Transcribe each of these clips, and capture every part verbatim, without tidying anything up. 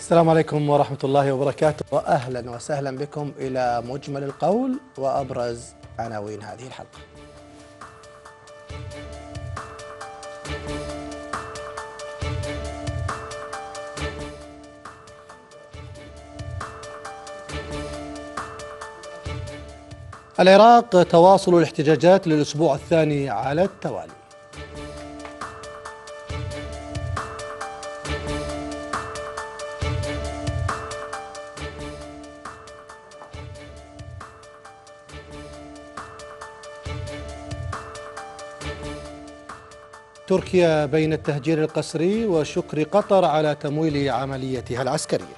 السلام عليكم ورحمة الله وبركاته، وأهلا وسهلا بكم إلى مجمل القول وأبرز عناوين هذه الحلقة. العراق تواصل الاحتجاجات للأسبوع الثاني على التوالي. تركيا بين التهجير القسري وشكر قطر على تمويل عمليتها العسكرية.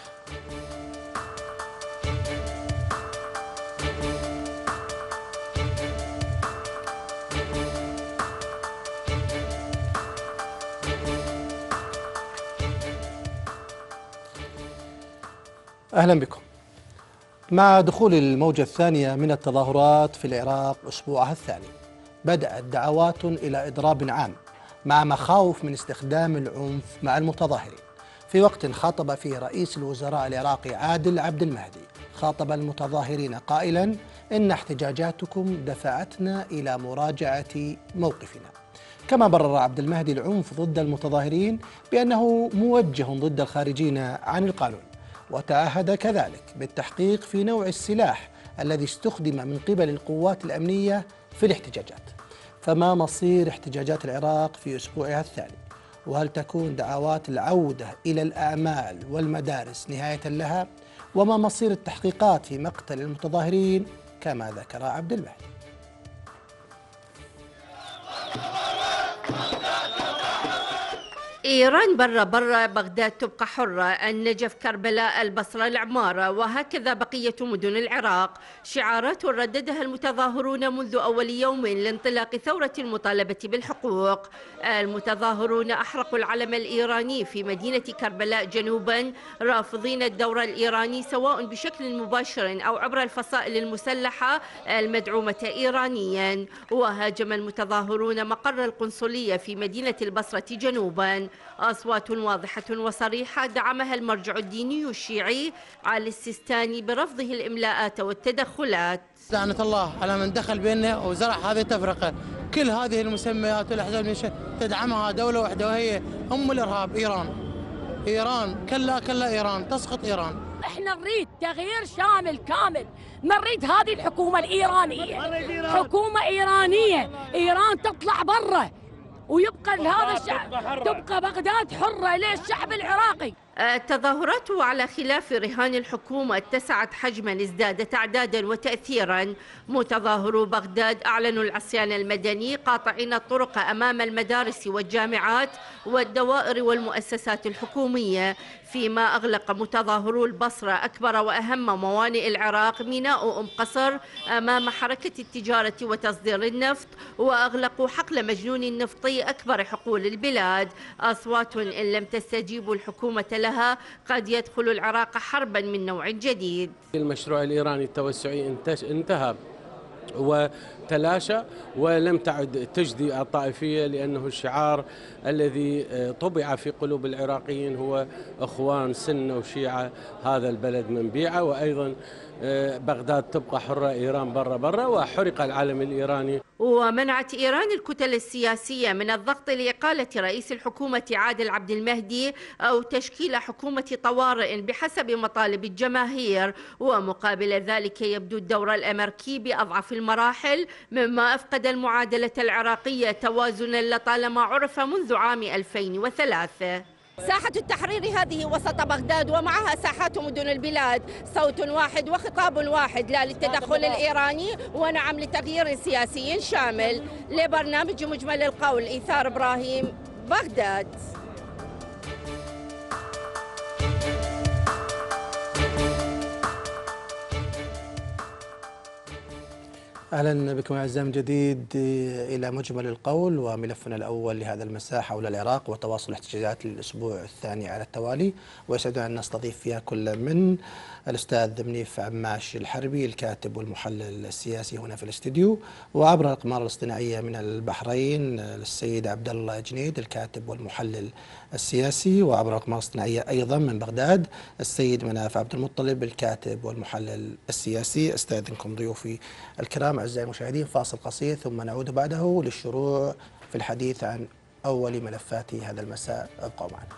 أهلا بكم. مع دخول الموجة الثانية من التظاهرات في العراق أسبوعها الثاني، بدأت دعوات إلى إضراب عام مع مخاوف من استخدام العنف مع المتظاهرين، في وقت خاطب فيه رئيس الوزراء العراقي عادل عبد المهدي خاطب المتظاهرين قائلا: إن احتجاجاتكم دفعتنا إلى مراجعة موقفنا. كما برر عبد المهدي العنف ضد المتظاهرين بأنه موجه ضد الخارجين عن القانون، وتعهد كذلك بالتحقيق في نوع السلاح الذي استخدم من قبل القوات الأمنية في الاحتجاجات. فما مصير احتجاجات العراق في أسبوعها الثاني؟ وهل تكون دعوات العودة إلى الأعمال والمدارس نهاية لها؟ وما مصير التحقيقات في مقتل المتظاهرين كما ذكر عبد المهدي؟ إيران برا برا، بغداد تبقى حرة، النجف، كربلاء، البصرة، العمارة، وهكذا بقية مدن العراق. شعارات رددها المتظاهرون منذ أول يوم لانطلاق ثورة المطالبة بالحقوق. المتظاهرون أحرقوا العلم الإيراني في مدينة كربلاء جنوبا، رافضين الدور الإيراني سواء بشكل مباشر أو عبر الفصائل المسلحة المدعومة إيرانيا. وهاجم المتظاهرون مقر القنصلية في مدينة البصرة جنوبا. أصوات واضحة وصريحة دعمها المرجع الديني الشيعي علي السيستاني برفضه الإملاءات والتدخلات. لعنة الله على من دخل بيننا وزرع هذه التفرقة. كل هذه المسميات والأحزاب تدعمها دولة واحدة وهي أم الإرهاب، إيران. إيران كلا كلا إيران، تسقط إيران. احنا نريد تغيير شامل كامل، ما نريد هذه الحكومة الإيرانية، حكومة إيرانية، إيران تطلع برا ويبقى لهذا الشعب، تبقى بغداد حرة للشعب العراقي. التظاهرات على خلاف رهان الحكومة اتسعت حجما، ازدادت أعدادا وتأثيرا. متظاهرو بغداد أعلنوا العصيان المدني قاطعين الطرق أمام المدارس والجامعات والدوائر والمؤسسات الحكومية، فيما أغلق متظاهرو البصرة أكبر وأهم موانئ العراق ميناء أم قصر أمام حركة التجارة وتصدير النفط، وأغلقوا حقل مجنون النفطي أكبر حقول البلاد. أصوات إن لم تستجيب الحكومة لها قد يدخل العراق حربا من نوع جديد. المشروع الإيراني التوسعي انتهى وتلاشى ولم تعد تجدي الطائفية، لأنه الشعار الذي طبع في قلوب العراقيين هو إخوان سنة وشيعة هذا البلد من بيعة، وأيضا بغداد تبقى حرة، إيران برا برا، وحرق العلم الإيراني. ومنعت إيران الكتل السياسية من الضغط لإقالة رئيس الحكومة عادل عبد المهدي أو تشكيل حكومة طوارئ بحسب مطالب الجماهير، ومقابل ذلك يبدو الدور الأمريكي بأضعف المراحل، مما أفقد المعادلة العراقية توازنا لطالما عرف منذ عام ألفين وثلاثة. ساحة التحرير هذه وسط بغداد ومعها ساحات مدن البلاد، صوت واحد وخطاب واحد، لا للتدخل الإيراني ونعم لتغيير سياسي شامل. لبرنامج مجمل القول، إيثار إبراهيم، بغداد. أهلا بكم أعزائي من جديد إلى مجمل القول وملفنا الأول لهذا المساء حول العراق وتواصل الاحتجاجات للأسبوع الثاني على التوالي، ويسعدنا أن نستضيف فيها كل من الأستاذ منيف عماش الحربي الكاتب والمحلل السياسي هنا في الاستديو، وعبر الأقمار الاصطناعية من البحرين السيد عبد الله جنيد الكاتب والمحلل السياسي، وعبر الأقمار الاصطناعية أيضا من بغداد السيد مناف عبد المطلب الكاتب والمحلل السياسي. استأذنكم ضيوفي الكرام أعزائي المشاهدين فاصل قصير ثم نعود بعده للشروع في الحديث عن أول ملفات هذا المساء. ابقوا معنا.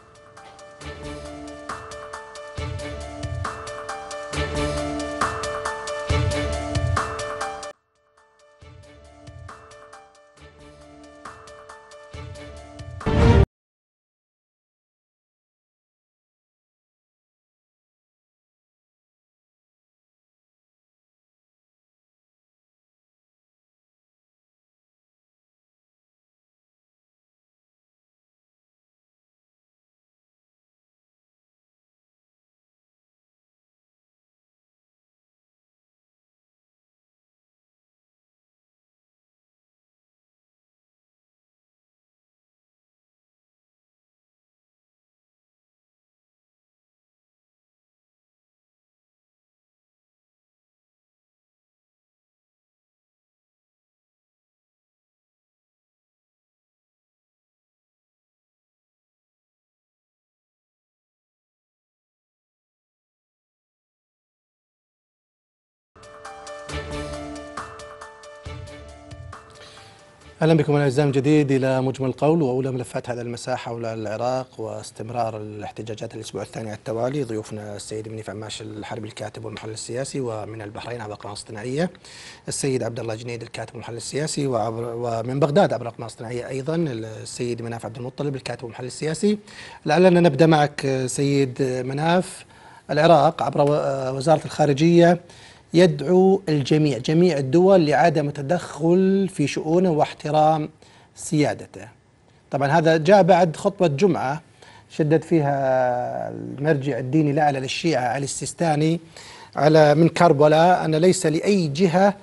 أهلا بكم أعزائي من جديد إلى مجمل القول وأولى ملفات هذا المساء حول العراق واستمرار الاحتجاجات الأسبوع الثاني على التوالي. ضيوفنا السيد منيف عماش الحربي الكاتب والمحلل السياسي، ومن البحرين عبر الأقمار الاصطناعية السيد عبد الله جنيد الكاتب والمحلل السياسي، وعبر ومن بغداد عبر الأقمار الاصطناعية أيضا السيد مناف عبد المطلب الكاتب والمحلل السياسي. لعلنا نبدأ معك سيد مناف. العراق عبر وزارة الخارجية يدعو الجميع جميع الدول لعدم التدخل في شؤونه واحترام سيادته. طبعا هذا جاء بعد خطبة جمعة شدد فيها المرجع الديني الأعلى للشيعة علي السيستاني على من كربلاء أن ليس لأي جهة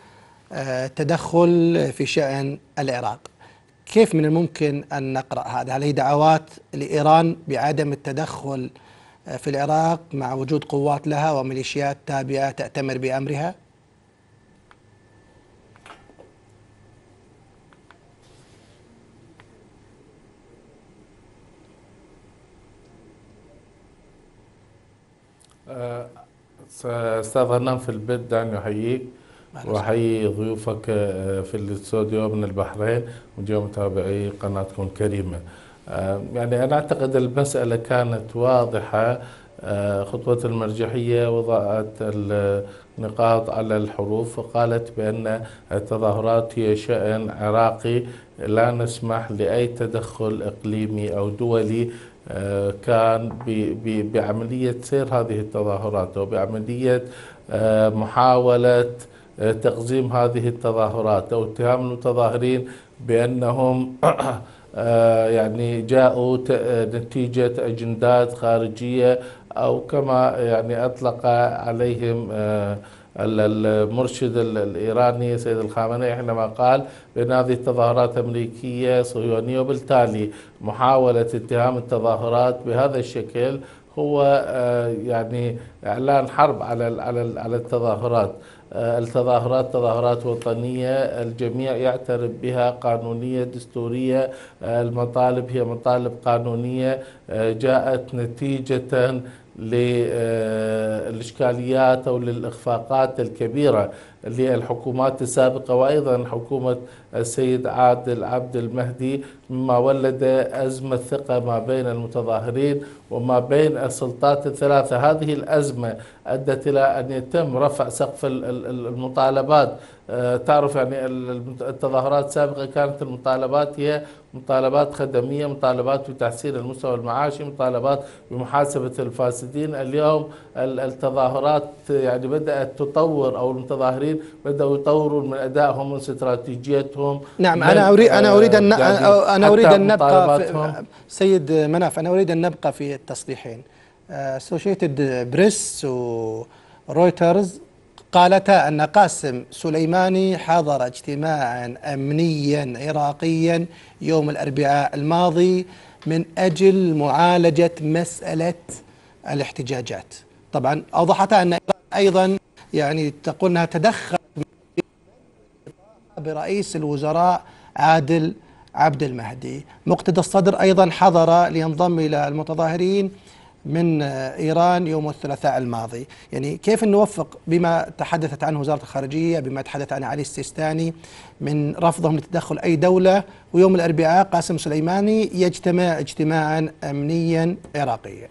تدخل في شأن العراق. كيف من الممكن أن نقرأ هذا؟ هل هي دعوات لإيران بعدم التدخل في العراق مع وجود قوات لها وميليشيات تابعة تأتمر بأمرها؟ أستاذ غنام، في البدء دعني أحييك وأحيي ضيوفك في الاستوديو من البحرين وجميع متابعي قناتكم الكريمة. يعني أنا أعتقد المسألة كانت واضحة. خطوة المرجحية وضعت النقاط على الحروف وقالت بأن التظاهرات هي شأن عراقي، لا نسمح لأي تدخل إقليمي أو دولي كان بعملية سير هذه التظاهرات أو بعملية محاولة تقزيم هذه التظاهرات أو اتهام المتظاهرين بأنهم يعني جاءوا نتيجة أجندات خارجية أو كما يعني أطلق عليهم المرشد الإيراني سيد الخامنئي حينما قال بأن هذه التظاهرات أمريكية صهيونية، وبالتالي محاولة اتهام التظاهرات بهذا الشكل هو يعني إعلان حرب على على على التظاهرات. التظاهرات تظاهرات وطنية، الجميع يعترف بها، قانونية دستورية، المطالب هي مطالب قانونية جاءت نتيجة للإشكاليات أو للإخفاقات الكبيرة للحكومات السابقة وأيضا حكومة السيد عادل عبد المهدي، مما ولد أزمة ثقة ما بين المتظاهرين وما بين السلطات الثلاثة. هذه الأزمة أدت إلى أن يتم رفع سقف المطالبات. تعرف يعني التظاهرات السابقة كانت المطالبات هي مطالبات خدمية، مطالبات بتحسين المستوى المعاشي، مطالبات بمحاسبة الفاسدين. اليوم التظاهرات يعني بدأت تطور أو المتظاهرين بدأوا يطورون من أدائهم، من استراتيجيتهم. نعم، أنا أريد أنا أريد أن أنا أريد أن نبقى في سيد مناف، أنا أريد أن نبقى في التصريحين. أسوشيتد بريس ورويترز قالتا أن قاسم سليماني حضر اجتماعا أمنيا عراقيا يوم الأربعاء الماضي من أجل معالجة مسألة الاحتجاجات. طبعا أوضحت أن أيضا يعني تقول أنها تدخل برئيس الوزراء عادل عبد المهدي. مقتدى الصدر أيضا حضر لينضم إلى المتظاهرين من إيران يوم الثلاثاء الماضي. يعني كيف نوفق بما تحدثت عنه وزارة الخارجية، بما تحدث عنه علي السيستاني من رفضهم لتدخل أي دولة، ويوم الأربعاء قاسم سليماني يجتمع اجتماعا أمنيا عراقيا؟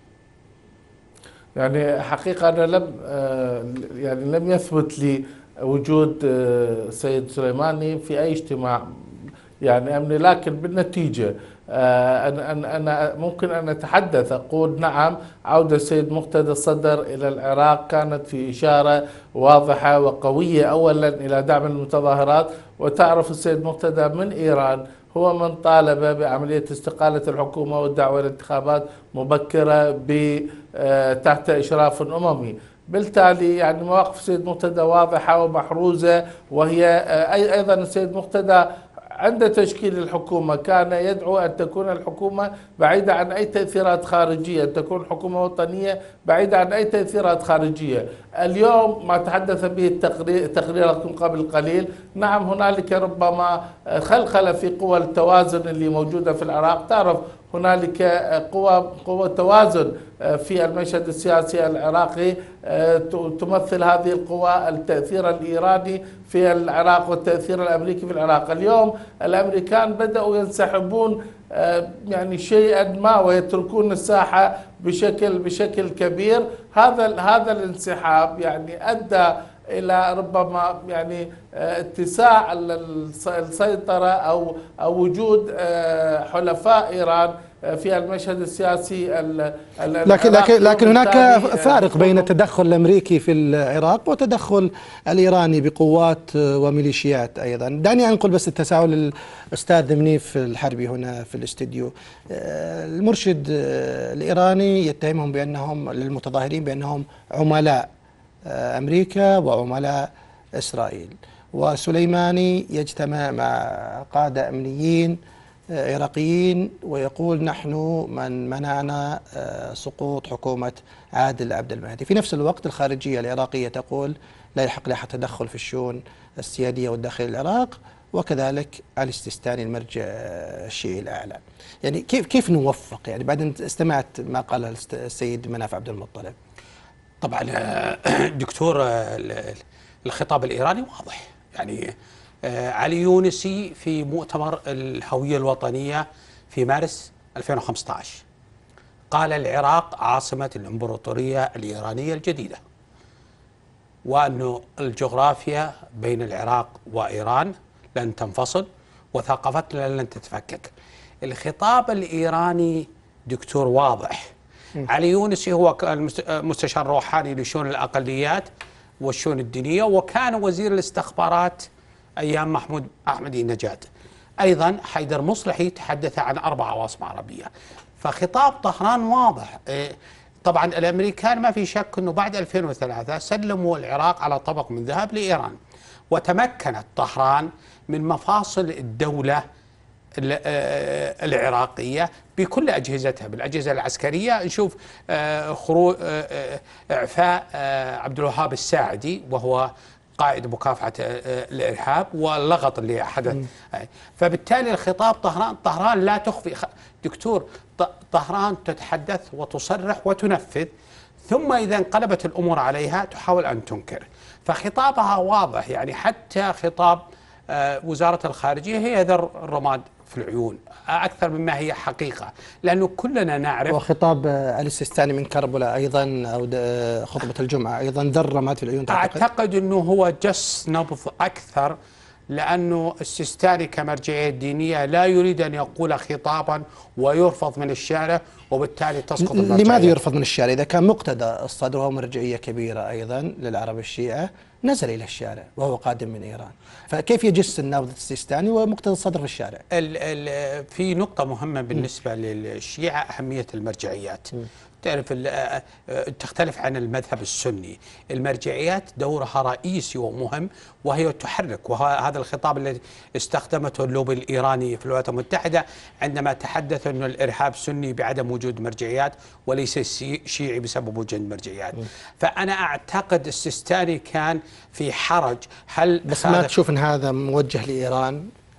يعني حقيقة أنا لم يعني لم يثبت لي وجود سيد سليماني في أي اجتماع يعني أمني، لكن بالنتيجة أنا أنا أنا ممكن أن أتحدث أقول نعم، عودة السيد مقتدى الصدر إلى العراق كانت في إشارة واضحة وقوية أولا إلى دعم المتظاهرات. وتعرف السيد مقتدى من إيران هو من طالب بعملية استقالة الحكومة والدعوة إلى انتخابات مبكرة تحت إشراف أممي. بالتالي يعني مواقف السيد مقتدى واضحة ومحروزة، وهي أيضا السيد مقتدى عند تشكيل الحكومة كان يدعو أن تكون الحكومة بعيدة عن أي تأثيرات خارجية، أن تكون حكومة وطنية بعيدة عن أي تأثيرات خارجية. اليوم ما تحدث به التقرير تقريركم قبل قليل، نعم هنالك ربما خلخلة في قوى التوازن اللي موجودة في العراق. تعرف هنالك قوى قوى توازن في المشهد السياسي العراقي، تمثل هذه القوى التأثير الإيراني في العراق والتأثير الأمريكي في العراق. اليوم الأمريكان بدأوا ينسحبون يعني شيئا ما ويتركون الساحة بشكل بشكل كبير. هذا هذا الانسحاب يعني أدى إلى ربما يعني اتساع السيطرة أو أو وجود حلفاء إيران في المشهد السياسي. لكن لكن لكن هناك فارق بين التدخل الامريكي في العراق والتدخل الايراني بقوات وميليشيات ايضا. دعني انقل بس التساؤل للاستاذ منيف الحربي هنا في الاستديو. المرشد الايراني يتهمهم بانهم للمتظاهرين بانهم عملاء امريكا وعملاء اسرائيل، وسليماني يجتمع مع قادة امنيين عراقيين ويقول نحن من منعنا سقوط حكومة عادل عبد المهدي. في نفس الوقت الخارجية العراقية تقول لا يحق لها التدخل في الشؤون السيادية والداخل العراق، وكذلك علي السيستاني المرجع الشيعي الأعلى. يعني كيف كيف نوفق؟ يعني بعد أن استمعت ما قاله السيد مناف عبد المطلب. طبعا دكتور الخطاب الإيراني واضح. يعني علي يونسي في مؤتمر الهوية الوطنية في مارس ألفين وخمسة عشر قال العراق عاصمة الإمبراطورية الإيرانية الجديدة، وأنه الجغرافيا بين العراق وإيران لن تنفصل وثقافتنا لن تتفكك. الخطاب الإيراني دكتور واضح. علي يونسي هو المستشار الروحاني لشؤون الأقليات والشؤون الدينية، وكان وزير الاستخبارات أيام محمود أحمدي نجاد. أيضا حيدر مصلحي تحدث عن أربع عواصم عربية. فخطاب طهران واضح. طبعا الأمريكان ما في شك أنه بعد ألفين وثلاثة سلموا العراق على طبق من ذهب لإيران، وتمكنت طهران من مفاصل الدولة العراقية بكل أجهزتها، بالأجهزة العسكرية. نشوف خروج إعفاء عبد الوهاب الساعدي وهو قائد مكافحة الإرهاب واللغط اللي حدث. فبالتالي الخطاب طهران طهران لا تخفي. دكتور طهران تتحدث وتصرح وتنفذ، ثم إذا انقلبت الأمور عليها تحاول أن تنكر. فخطابها واضح. يعني حتى خطاب وزارة الخارجية هي ذر الرماد في العيون أكثر مما هي حقيقة، لأنه كلنا نعرف. وخطاب علي السيستاني من كربلاء أيضا أو خطبة الجمعة أيضا ذر الرماد في العيون. تعتقد؟ أعتقد أنه هو جس نبض أكثر، لأنه السيستاني كمرجعية دينية لا يريد أن يقول خطابا ويرفض من الشارع، وبالتالي تسقط المرجعية. لماذا يرفض من الشارع؟ إذا كان مقتدى الصدر وهو مرجعية كبيرة أيضا للعرب الشيعة نزل إلى الشارع وهو قادم من إيران، فكيف يجس النابض السيستاني ومقتدى الصدر في الشارع؟ ال ال في نقطة مهمة بالنسبة م. للشيعة، أهمية المرجعيات. م. تعرف تختلف عن المذهب السني. المرجعيات دورها رئيسي ومهم، وهي تحرك. وهذا الخطاب الذي استخدمته اللوبي الإيراني في الولايات المتحدة عندما تحدث أن الإرهاب سني بعدم وجود مرجعيات وليس شيعي بسبب وجود مرجعيات. م. فأنا أعتقد السيستاني كان في حرج. هل بس ما تشوف أن هذا موجه لإيران؟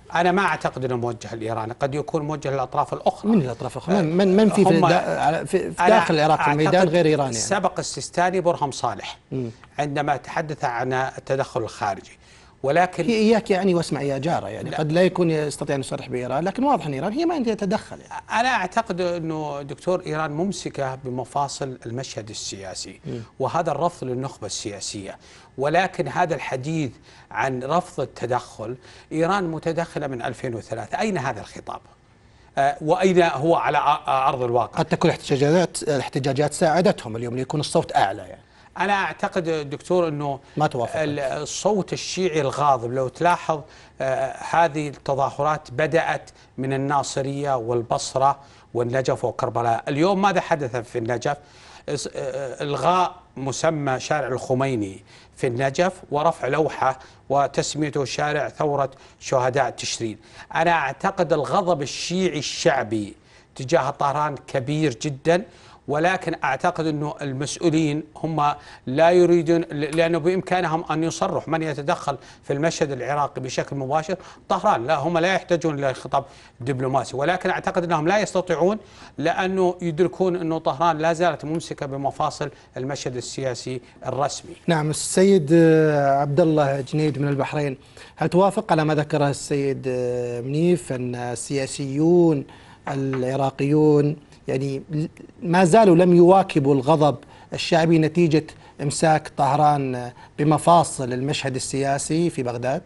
أنا ما أعتقد أنه موجه لإيران، قد يكون موجه للأطراف الأخرى. من الأطراف الأخرى؟ من من في في, في داخل العراق في الميدان غير إيران يعني. سبق السيستاني برهم صالح م. عندما تحدث عن التدخل الخارجي، ولكن هي إياك يعني واسمع يا جارة يعني لا. قد لا يكون يستطيع أن يصرح بإيران، لكن واضح أن إيران هي ما تتدخل يعني. أنا أعتقد أنه دكتور إيران ممسكة بمفاصل المشهد السياسي م. وهذا الرفض للنخبة السياسية، ولكن هذا الحديث عن رفض التدخل، إيران متدخلة من ألفين وثلاثة، أين هذا الخطاب؟ أه وأين هو على أرض الواقع؟ قد تكون احتجاجات الاحتجاجات ساعدتهم اليوم ليكون الصوت أعلى يعني. أنا أعتقد دكتور أنه ما توافق الصوت الشيعي الغاضب، لو تلاحظ آه هذه التظاهرات بدأت من الناصرية والبصرة والنجف وكربلاء. اليوم ماذا حدث في النجف؟ إلغاء مسمى شارع الخميني في النجف ورفع لوحة وتسميته شارع ثورة شهداء تشرين. أنا أعتقد الغضب الشيعي الشعبي تجاه طهران كبير جدا، ولكن أعتقد أنه المسؤولين هم لا يريدون، لأنه بإمكانهم أن يصرح من يتدخل في المشهد العراقي بشكل مباشر طهران، لا هم لا يحتاجون إلى خطاب دبلوماسي، ولكن أعتقد أنهم لا يستطيعون لأنه يدركون أنه طهران لا زالت ممسكة بمفاصل المشهد السياسي الرسمي. نعم. السيد عبد الله جنيد من البحرين، هل توافق على ما ذكره السيد منيف أن السياسيون العراقيون يعني ما زالوا لم يواكبوا الغضب الشعبي نتيجة إمساك طهران بمفاصل المشهد السياسي في بغداد؟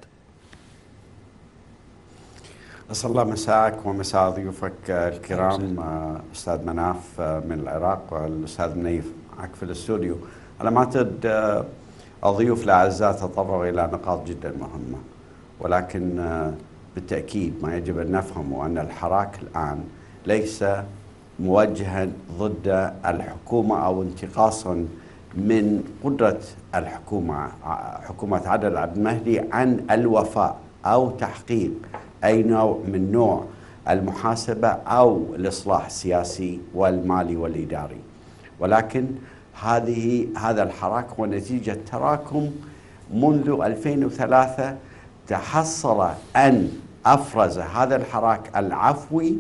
أسأل الله مساءك ومساء ضيوفك الكرام أستاذ مناف من العراق والأستاذ منيف معك في الاستوديو. على ما أعتقد الضيوف الأعزاء تطرقوا إلى نقاط جدا مهمة، ولكن بالتأكيد ما يجب أن نفهمه أن الحراك الآن ليس موجها ضد الحكومة أو انتقاصا من قدرة الحكومة حكومة عادل عبد المهدي عن الوفاء أو تحقيق أي نوع من نوع المحاسبة أو الإصلاح السياسي والمالي والإداري، ولكن هذه هذا الحراك هو نتيجة تراكم منذ ألفين وثلاثة تحصل أن أفرز هذا الحراك العفوي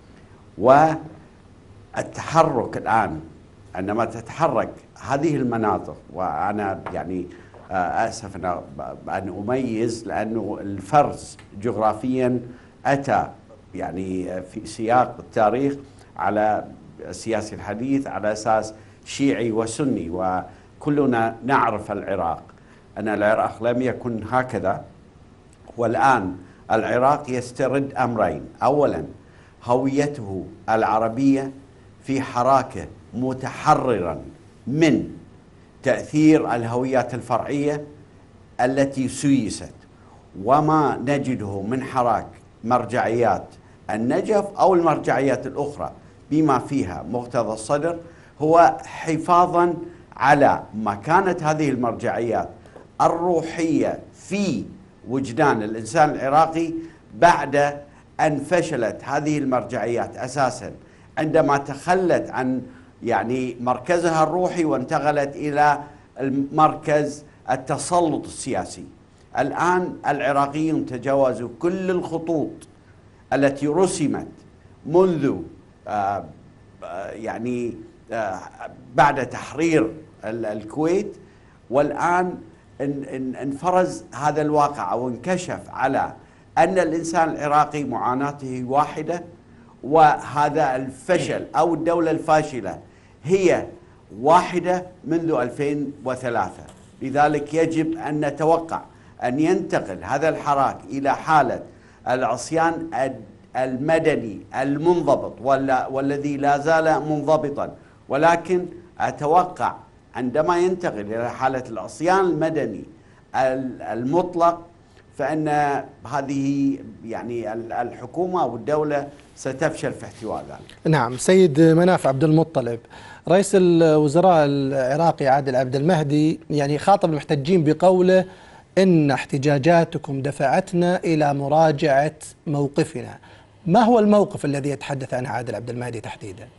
والتحرك الآن. عندما تتحرك هذه المناطق، وأنا يعني آسف أن أميز لأنه الفرز جغرافيا أتى يعني في سياق التاريخ على السياسي الحديث على أساس شيعي وسني، وكلنا نعرف العراق أن العراق لم يكن هكذا. والآن العراق يسترد أمرين: أولا هويته العربية في حراكه متحررا من تأثير الهويات الفرعية التي سيست، وما نجده من حراك مرجعيات النجف أو المرجعيات الأخرى بما فيها مقتدى الصدر هو حفاظا على مكانة هذه المرجعيات الروحية في وجدان الإنسان العراقي بعد أن فشلت هذه المرجعيات أساسا عندما تخلت عن يعني مركزها الروحي وانتقلت إلى المركز التسلط السياسي. الآن العراقيون تجاوزوا كل الخطوط التي رسمت منذ آه يعني آه بعد تحرير الكويت، والآن انفرز هذا الواقع أو انكشف على أن الإنسان العراقي معاناته واحدة، وهذا الفشل أو الدولة الفاشلة هي واحدة منذ ألفين وثلاثة. لذلك يجب أن نتوقع أن ينتقل هذا الحراك إلى حالة العصيان المدني المنضبط والذي لا زال منضبطا، ولكن أتوقع عندما ينتقل إلى حالة العصيان المدني المطلق فإن هذه يعني الحكومة والدولة ستفشل في احتواء ذلك. نعم. سيد مناف عبد المطلب، رئيس الوزراء العراقي عادل عبد المهدي يعني خاطب المحتجين بقوله إن احتجاجاتكم دفعتنا إلى مراجعة موقفنا. ما هو الموقف الذي يتحدث عنه عادل عبد المهدي تحديدا؟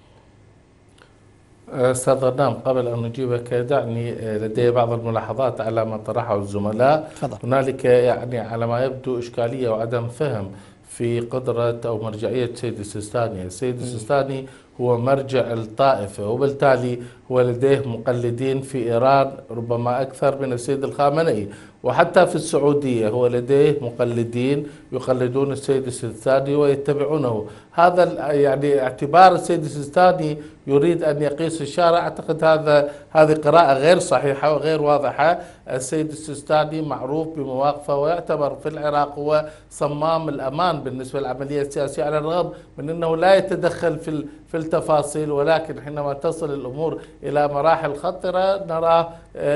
أستاذ غنام، قبل أن أجيبك دعني لدي بعض الملاحظات على ما طرحه الزملاء. فضل. هنالك يعني على ما يبدو إشكالية وعدم فهم في قدرة أو مرجعية السيد السيستاني. السيد السيستاني هو مرجع الطائفة، وبالتالي هو لديه مقلدين في إيران ربما أكثر من السيد الخامنئي، وحتى في السعودية هو لديه مقلدين يقلدون السيد السيستاني ويتبعونه. هذا يعني اعتبار السيد السيستاني يريد أن يقيس الشارع، أعتقد هذا هذه قراءة غير صحيحة وغير واضحة. السيد السيستاني معروف بمواقفه ويعتبر في العراق هو صمام الأمان بالنسبة للعملية السياسية، على الرغم من أنه لا يتدخل في في التفاصيل، ولكن حينما تصل الأمور إلى مراحل خطرة نراه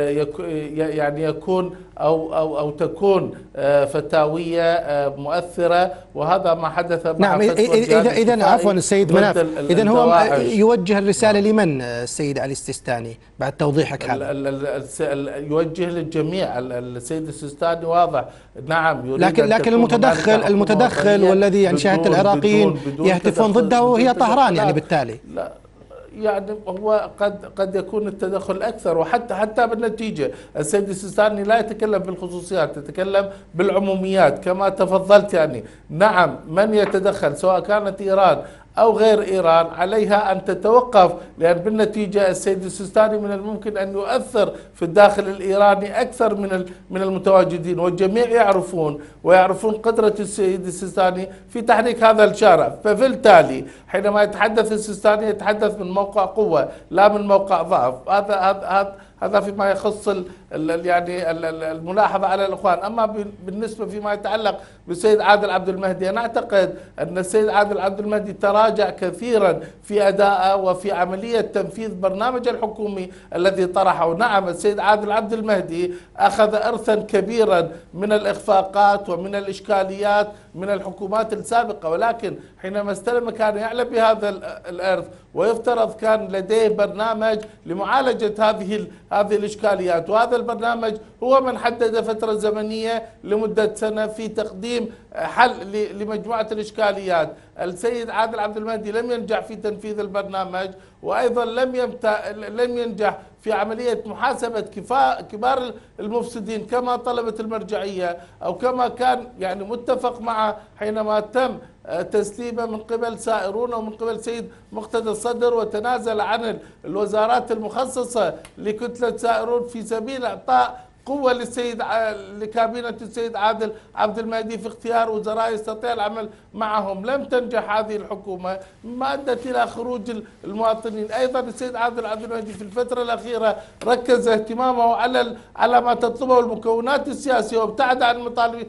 يعني يكون أو أو أو تكون فتاوية مؤثرة، وهذا ما حدث مع نعم. إذا إذا عفوا السيد مناف، إذا هو يوجه الرسالة لمن السيد علي السيستاني بعد توضيحك هذا؟ يوجه للجميع. السيد السيستاني واضح نعم يريد لكن لكن المتدخل المتدخل والذي يعني شاهدت العراقيين يهتفون ضده هي طهران يعني بالتالي. لا يعني هو قد قد يكون التدخل اكثر، وحتى حتى بالنتيجه السيد السيستاني لا يتكلم بالخصوصيات، يتكلم بالعموميات كما تفضلت. يعني نعم من يتدخل سواء كانت ايران أو غير إيران عليها أن تتوقف، لأن بالنتيجة السيد السيستاني من الممكن أن يؤثر في الداخل الإيراني أكثر من من المتواجدين، والجميع يعرفون ويعرفون قدرة السيد السيستاني في تحريك هذا الشارع. فبالتالي حينما يتحدث السيستاني يتحدث من موقع قوة لا من موقع ضعف. هذا هذا هذا فيما يخص ال ال يعني ال الملاحظة على الإخوان. أما بالنسبة فيما يتعلق بالسيد عادل عبد المهدي، أنا أعتقد أن السيد عادل عبد المهدي تراجع كثيرا في أدائه وفي عملية تنفيذ برنامج الحكومي الذي طرحه. نعم السيد عادل عبد المهدي أخذ إرثا كبيرا من الإخفاقات ومن الإشكاليات من الحكومات السابقة، ولكن حينما استلم كان يعلم بهذا الإرث، ويفترض كان لديه برنامج لمعالجة هذه هذه الإشكاليات، وهذا البرنامج هو من حدد فترة زمنية لمدة سنة في تقديم حل لمجموعة الإشكاليات. السيد عادل عبد المهدي لم ينجح في تنفيذ البرنامج، وأيضا لم يمت... لم ينجح في عملية محاسبة كفا... كبار المفسدين كما طلبت المرجعية أو كما كان يعني متفق معه حينما تم تسليمه من قبل سائرون ومن قبل سيد مقتدى الصدر، وتنازل عن الوزارات المخصصة لكتلة سائرون في سبيل إعطاء قوة للسيد لكابينة السيد عادل عبد المهدي في اختيار وزراء يستطيع العمل معهم. لم تنجح هذه الحكومة، ما أدت إلى خروج المواطنين. أيضا السيد عادل عبد المهدي في الفترة الأخيرة ركز اهتمامه على على ما تطلبه المكونات السياسية وابتعد عن المطالب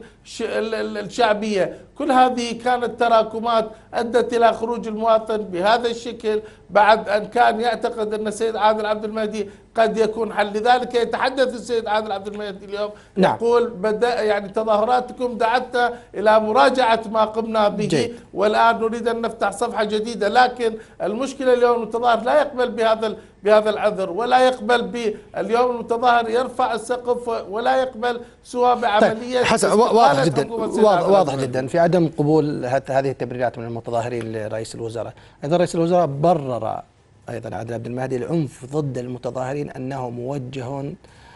الشعبية. كل هذه كانت تراكمات أدت إلى خروج المواطن بهذا الشكل بعد أن كان يعتقد أن السيد عادل عبد المهدي قد يكون حل. لذلك يتحدث السيد عادل عبد المهدي اليوم نعم. يقول بدأ يعني تظاهراتكم دعتنا إلى مراجعة ما قمنا به جيد. والآن نريد أن نفتح صفحة جديدة. لكن المشكلة اليوم المتظاهر لا يقبل بهذا بهذا العذر، ولا يقبل باليوم المتظاهر يرفع السقف، ولا يقبل سوى بعملية طيب حسن واضح جدا واضح جدا في عدم قبول هذه التبريرات من المتظاهرين لرئيس الوزراء. أيضا رئيس الوزراء برر أيضا عادل عبد المهدي العنف ضد المتظاهرين أنه موجه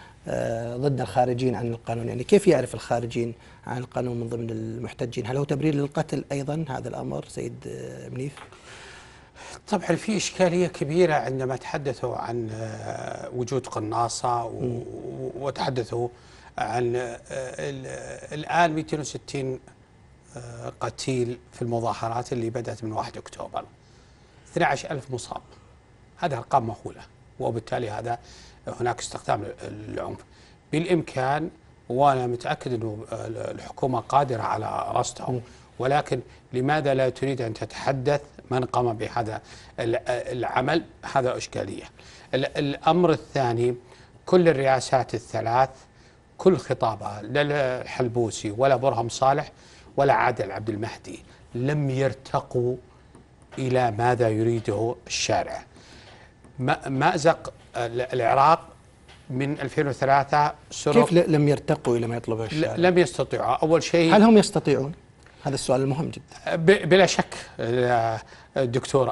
ضد الخارجين عن القانون. يعني كيف يعرف الخارجين عن القانون من ضمن المحتجين؟ هل هو تبرير للقتل أيضا هذا الأمر سيد منيف؟ طبعا في إشكالية كبيرة عندما تحدثوا عن وجود قناصة وتحدثوا عن الآن مئتين وستين قتيل في المظاهرات اللي بدأت من واحد أكتوبر، اثني عشر ألف مصاب. هذا أرقام مهولة، وبالتالي هذا هناك استخدام العنف بالإمكان، وأنا متأكد أنه الحكومة قادرة على رصده، ولكن لماذا لا تريد أن تتحدث من قام بهذا العمل؟ هذا إشكالية. الأمر الثاني، كل الرئاسات الثلاث كل خطابها لا الحلبوسي ولا برهم صالح ولا عادل عبد المهدي لم يرتقوا إلى ماذا يريده الشارع. مأزق العراق من ألفين وثلاثة سرق. كيف لم يرتقوا إلى ما يطلبه الشارع؟ لم يستطيعوا. أول شيء، هل هم يستطيعون؟ هذا السؤال المهم جدا. بلا شك دكتور،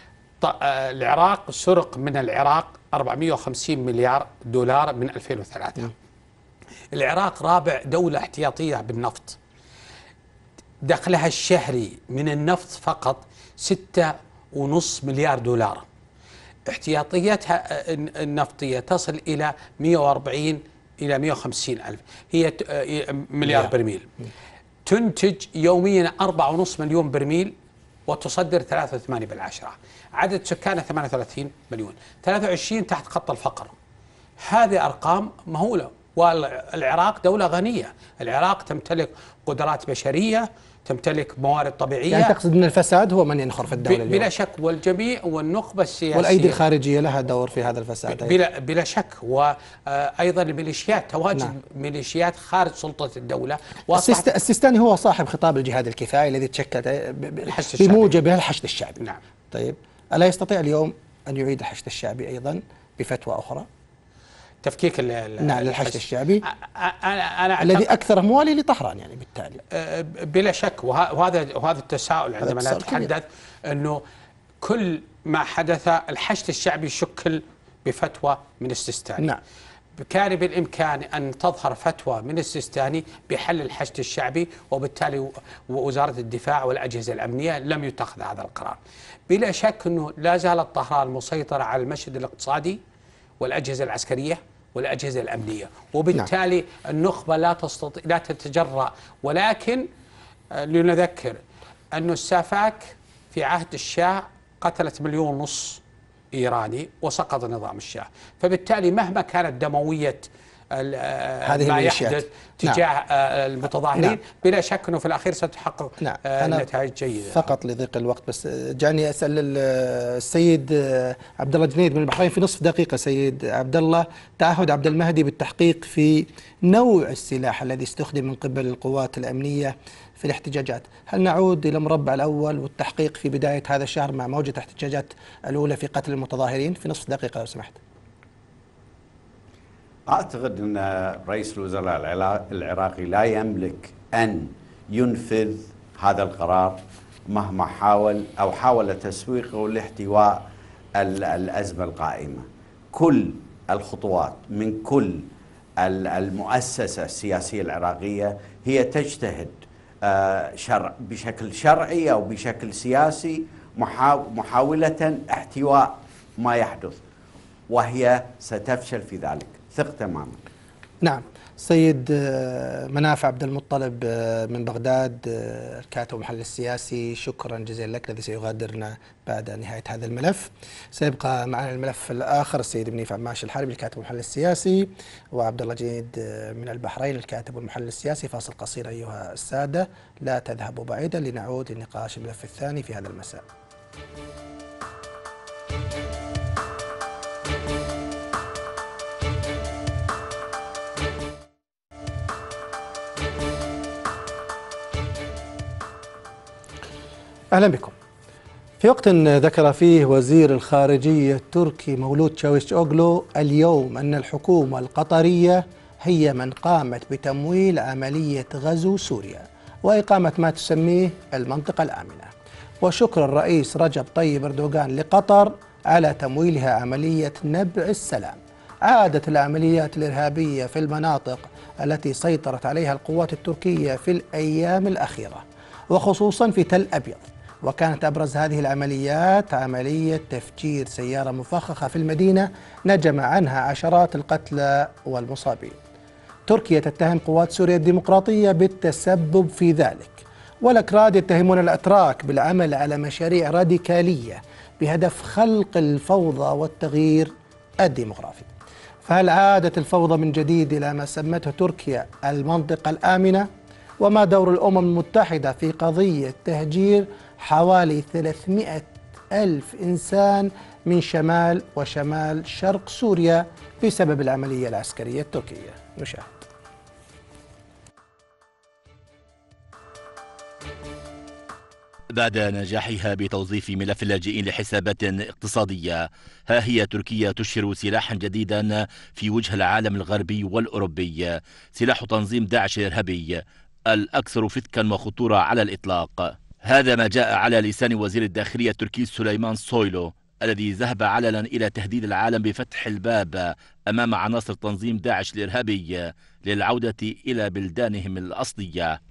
العراق سرق من العراق أربعمئة وخمسين مليار دولار من ألفين وثلاثة. م. العراق رابع دولة احتياطية بالنفط. دخلها الشهري من النفط فقط ستة ونص مليار دولار. احتياطياتها النفطية تصل إلى مئة وأربعين إلى مئة وخمسين ألف، هي مليار برميل. تنتج يوميا أربعة ونص مليون برميل وتصدر ثلاثة وثمانية بالعشرة. عدد سكانها ثمانية وثلاثين مليون، ثلاثة وعشرين تحت خط الفقر. هذه أرقام مهولة. والعراق دولة غنية، العراق تمتلك قدرات بشرية، تمتلك موارد طبيعية. يعني تقصد أن الفساد هو من ينخر في الدولة اليوم؟ بلا شك، والجميع والنخبة السياسية والأيدي الخارجية لها دور في هذا الفساد بلا, بلا شك. وأيضا الميليشيات، تواجد نعم. ميليشيات خارج سلطة الدولة. السيست... السيستاني هو صاحب خطاب الجهاد الكفائي الذي تشكل بموجبه الحشد الشعبي. نعم. طيب، ألا يستطيع اليوم أن يعيد الحشد الشعبي أيضا بفتوى أخرى؟ تفكيك نعم للحشد الشعبي أنا أنا الذي أكثر موالي لطهران يعني بالتالي. بلا شك. وهذا وهذا التساؤل عندما نتحدث أنه كل ما حدث الحشد الشعبي شكل بفتوى من السيستاني. نعم. كان بالإمكان أن تظهر فتوى من السيستاني بحل الحشد الشعبي، وبالتالي وزارة الدفاع والأجهزة الأمنية لم يتخذ هذا القرار. بلا شك أنه لا زالت طهران مسيطرة على المشهد الاقتصادي والأجهزة العسكرية والأجهزة الأمنية، وبالتالي نعم. النخبة لا تستطيع لا تتجرأ. ولكن لنذكر أن السافاك في عهد الشاه قتلت مليون ونص إيراني وسقط نظام الشاه، فبالتالي مهما كانت دموية ما يحدث تجاه نعم. المتظاهرين نعم. بلا شك أنه في الأخير ستحقق نعم. نتائج جيدة. فقط لضيق الوقت بس جاني أسأل السيد عبد الله جنيد من البحرين في نصف دقيقة. سيد عبد الله، تعهد عبد المهدي بالتحقيق في نوع السلاح الذي استخدم من قبل القوات الأمنية في الاحتجاجات، هل نعود إلى مربع الأول والتحقيق في بداية هذا الشهر مع موجة الاحتجاجات الأولى في قتل المتظاهرين؟ في نصف دقيقة لو سمحت. أعتقد أن رئيس الوزراء العراقي لا يملك أن ينفذ هذا القرار مهما حاول أو حاول تسويقه لاحتواء الأزمة القائمة. كل الخطوات من كل المؤسسة السياسية العراقية هي تجتهد شرع بشكل شرعي أو بشكل سياسي محاولة احتواء ما يحدث، وهي ستفشل في ذلك، ثق تماما. نعم. سيد مناف عبد المطلب من بغداد، الكاتب والمحلل السياسي، شكرا جزيلا لك الذي سيغادرنا بعد نهاية هذا الملف. سيبقى معنا الملف الآخر السيد منيف عماش الحربي الكاتب والمحلل السياسي، وعبد الله جنيد من البحرين الكاتب والمحلل السياسي. فاصل قصير أيها السادة، لا تذهبوا بعيدا لنعود لنقاش الملف الثاني في هذا المساء. أهلا بكم. في وقت ذكر فيه وزير الخارجية التركي مولود تشاويشوغلو اليوم أن الحكومة القطرية هي من قامت بتمويل عملية غزو سوريا وإقامة ما تسميه المنطقة الآمنة، وشكر الرئيس رجب طيب أردوغان لقطر على تمويلها عملية نبع السلام. عادت العمليات الإرهابية في المناطق التي سيطرت عليها القوات التركية في الأيام الأخيرة وخصوصا في تل أبيض، وكانت أبرز هذه العمليات عملية تفجير سيارة مفخخة في المدينة نجم عنها عشرات القتلى والمصابين. تركيا تتهم قوات سوريا الديمقراطية بالتسبب في ذلك، والأكراد يتهمون الأتراك بالعمل على مشاريع راديكالية بهدف خلق الفوضى والتغيير الديمغرافي. فهل عادت الفوضى من جديد إلى ما سمته تركيا المنطقة الآمنة؟ وما دور الأمم المتحدة في قضية تهجير حوالي ثلاثمئة ألف إنسان من شمال وشمال شرق سوريا بسبب العملية العسكرية التركية؟ نشاهد. بعد نجاحها بتوظيف ملف اللاجئين لحسابات اقتصادية، ها هي تركيا تشهر سلاحا جديدا في وجه العالم الغربي والأوروبي، سلاح تنظيم داعش الإرهابي الأكثر فتكا وخطورة على الإطلاق. هذا ما جاء على لسان وزير الداخلية التركي سليمان سويلو الذي ذهب علنا إلى تهديد العالم بفتح الباب أمام عناصر تنظيم داعش الإرهابي للعودة إلى بلدانهم الأصلية.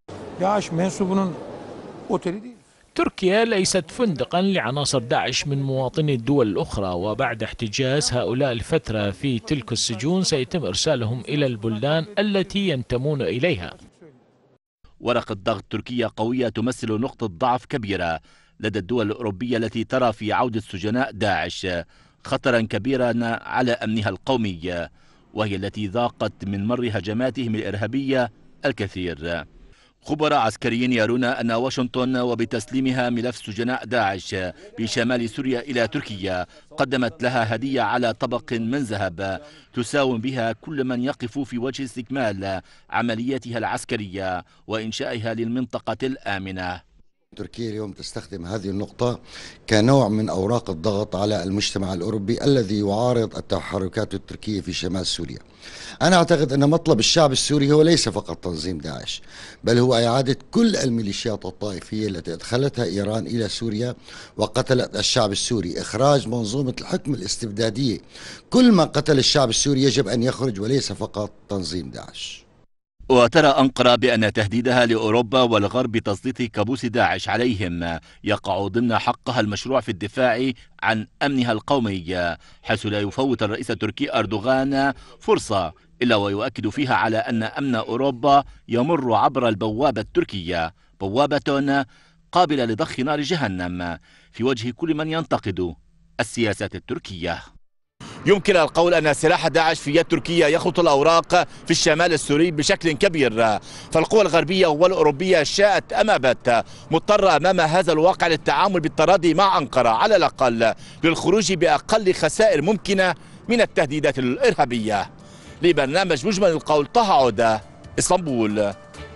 داعش ما ينسبون اوتيليتي. تركيا ليست فندقا لعناصر داعش من مواطني الدول الأخرى، وبعد احتجاز هؤلاء الفترة في تلك السجون سيتم إرسالهم إلى البلدان التي ينتمون إليها. ورقة ضغط تركيا قوية تمثل نقطة ضعف كبيرة لدى الدول الأوروبية التي ترى في عودة سجناء داعش خطرا كبيرا على أمنها القومي، وهي التي ذاقت من مر هجماتهم الإرهابية الكثير. خبراء عسكريين يرون أن واشنطن وبتسليمها ملف سجناء داعش بشمال سوريا إلى تركيا قدمت لها هدية على طبق من ذهب تساوم بها كل من يقف في وجه استكمال عملياتها العسكرية وإنشائها للمنطقة الآمنة. تركيا اليوم تستخدم هذه النقطة كنوع من أوراق الضغط على المجتمع الأوروبي الذي يعارض التحركات التركية في شمال سوريا. أنا أعتقد أن مطلب الشعب السوري هو ليس فقط تنظيم داعش، بل هو إعادة كل الميليشيات الطائفية التي أدخلتها إيران إلى سوريا وقتلت الشعب السوري، إخراج منظومة الحكم الاستبدادية. كل من قتل الشعب السوري يجب أن يخرج وليس فقط تنظيم داعش. وترى أنقرة بأن تهديدها لأوروبا والغرب بتسليط كابوس داعش عليهم يقع ضمن حقها المشروع في الدفاع عن أمنها القومي، حيث لا يفوت الرئيس التركي أردوغان فرصة إلا ويؤكد فيها على أن أمن أوروبا يمر عبر البوابة التركية، بوابة قابلة لضخ نار جهنم في وجه كل من ينتقد السياسات التركية. يمكن القول أن سلاح داعش في يد تركيا يخلط الأوراق في الشمال السوري بشكل كبير، فالقوى الغربية والأوروبية شاءت أم أبت مضطرة أمام هذا الواقع للتعامل بالتراضي مع أنقرة، على الأقل للخروج بأقل خسائر ممكنة من التهديدات الإرهابية. لبرنامج مجمل القول، طه عودة، اسطنبول.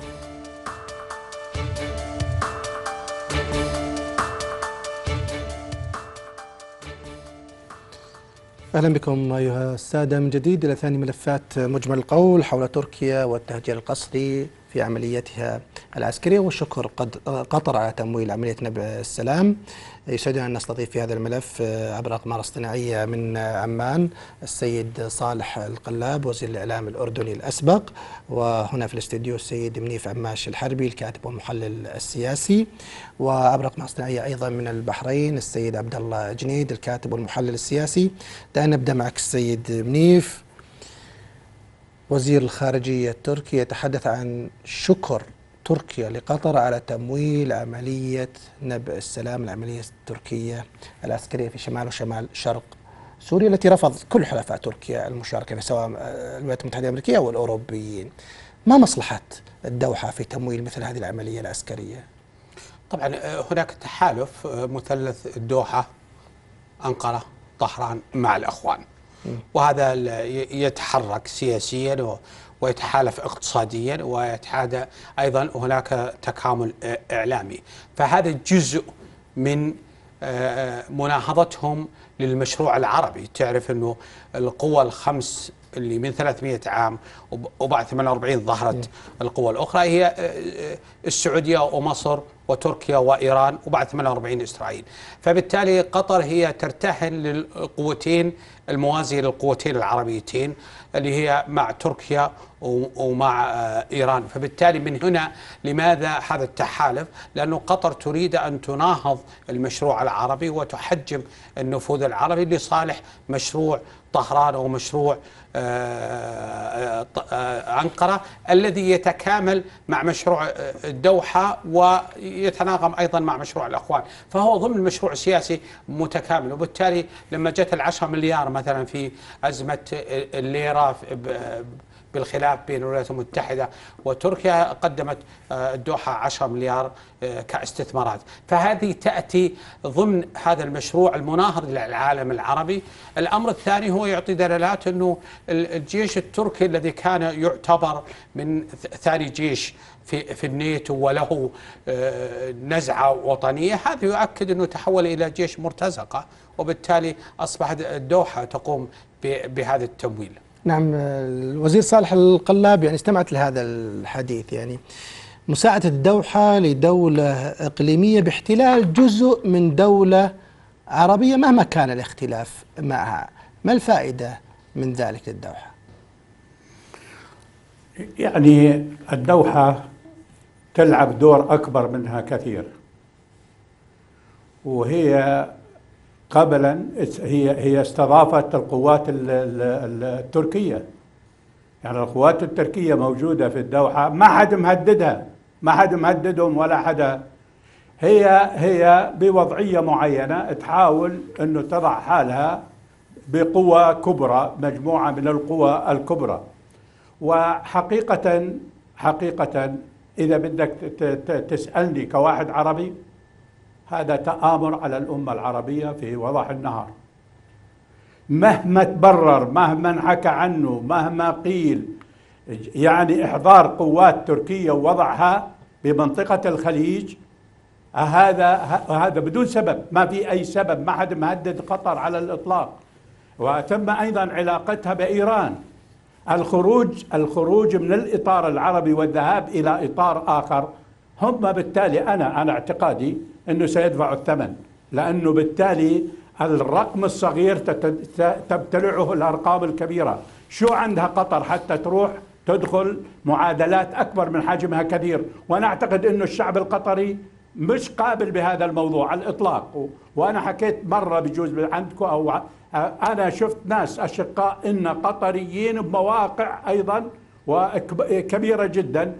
أهلا بكم أيها السادة من جديد إلى ثاني ملفات مجمل القول حول تركيا والتهجير القسري في عمليتها العسكرية وشكر قطر على تمويل عملية نبع السلام. يسعدنا أن نستضيف في هذا الملف عبر أقمار اصطناعية من عمان السيد صالح القلاب وزير الإعلام الأردني الأسبق، وهنا في الاستديو السيد منيف عماش الحربي الكاتب والمحلل السياسي، وعبر أقمار اصطناعية أيضا من البحرين السيد عبد الله جنيد الكاتب والمحلل السياسي. دعنا نبدأ معك السيد منيف. وزير الخارجية التركي يتحدث عن شكر تركيا لقطر على تمويل عملية نبع السلام، العملية التركية العسكرية في شمال وشمال شرق سوريا التي رفض كل حلفاء تركيا المشاركة في سواء الولايات المتحدة الأمريكية أو الأوروبيين. ما مصلحة الدوحة في تمويل مثل هذه العملية العسكرية؟ طبعا هناك تحالف مثلث الدوحة أنقرة طهران مع الأخوان، وهذا يتحرك سياسيا ويتحالف اقتصاديا ويتحادى أيضا هناك تكامل إعلامي، فهذا جزء من مناهضتهم للمشروع العربي. تعرف أنه القوى الخمس اللي من ثلاثمئة عام وبعد ثمانية وأربعين ظهرت القوى الأخرى هي السعودية ومصر وتركيا وإيران وبعد ثمانية وأربعين إسرائيل، فبالتالي قطر هي ترتهن للقوتين الموازية للقوتين العربيتين اللي هي مع تركيا ومع إيران. فبالتالي من هنا لماذا هذا التحالف؟ لأنه قطر تريد أن تناهض المشروع العربي وتحجم النفوذ العربي لصالح مشروع طهران ومشروع أنقرة الذي يتكامل مع مشروع الدوحة ويتناغم أيضا مع مشروع الأخوان، فهو ضمن مشروع سياسي متكامل. وبالتالي لما جت العشرة مليار مثلا في أزمة الليرة بالخلاف بين الولايات المتحدة وتركيا قدمت الدوحة عشرة مليار كاستثمارات، فهذه تأتي ضمن هذا المشروع المناهض للعالم العربي. الأمر الثاني هو يعطي دلالات أنه الجيش التركي الذي كان يعتبر من ثاني جيش في في الناتو وله نزعة وطنية، هذا يؤكد أنه تحول إلى جيش مرتزقة، وبالتالي أصبحت الدوحة تقوم بهذا التمويل. نعم، الوزير صالح القلاب يعني استمعت لهذا الحديث، يعني مساعدة الدوحة لدولة إقليمية باحتلال جزء من دولة عربية مهما كان الاختلاف معها، ما الفائدة من ذلك للدوحة؟ يعني الدوحة تلعب دور أكبر منها كثير، وهي قبلا هي هي استضافت القوات التركية. يعني القوات التركية موجودة في الدوحة، ما حد مهددها، ما حد مهددهم ولا حدا. هي هي بوضعية معينة تحاول أنه تضع حالها بقوة كبرى، مجموعة من القوى الكبرى. وحقيقة حقيقة إذا بدك تسألني كواحد عربي، هذا تآمر على الأمة العربية في وضح النهار. مهما تبرر، مهما حكى عنه، مهما قيل، يعني إحضار قوات تركية ووضعها بمنطقة الخليج، هذا هذا بدون سبب، ما في أي سبب، ما حد مهدد قطر على الإطلاق. وتم أيضا علاقتها بإيران. الخروج الخروج من الإطار العربي والذهاب إلى إطار آخر، هم بالتالي أنا أنا اعتقادي أنه سيدفعوا الثمن، لأنه بالتالي الرقم الصغير تبتلعه الأرقام الكبيرة. شو عندها قطر حتى تروح تدخل معادلات أكبر من حجمها كثير؟ وأنا أعتقد أنه الشعب القطري مش قابل بهذا الموضوع على الإطلاق. وأنا حكيت مرة بجوز عندكم، أو أنا شفت ناس أشقاء إن قطريين بمواقع أيضا وكبيرة جدا،